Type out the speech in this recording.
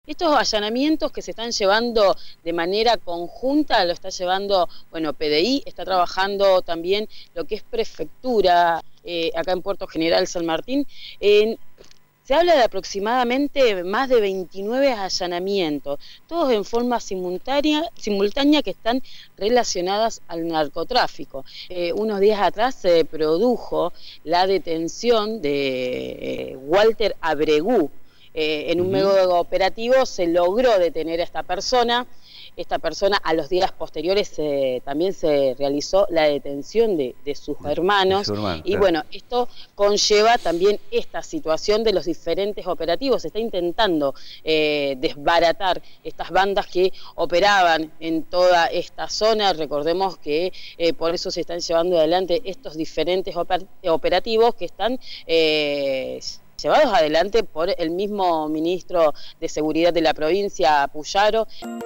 Estos allanamientos que se están llevando de manera conjunta, lo está llevando, bueno, PDI, está trabajando también lo que es prefectura, acá en Puerto General San Martín. Se habla de aproximadamente más de 29 allanamientos, todos en forma simultánea que están relacionadas al narcotráfico. Unos días atrás se produjo la detención de Walter Abregú. En un mega operativo se logró detener a esta persona. Esta persona, a los días posteriores también se realizó la detención de sus hermanos. Y claro. bueno, esto conlleva también esta situación de los diferentes operativos. Se está intentando desbaratar estas bandas que operaban en toda esta zona. Recordemos que por eso se están llevando adelante estos diferentes operativos que están llevados adelante por el mismo ministro de Seguridad de la provincia, Puyaro.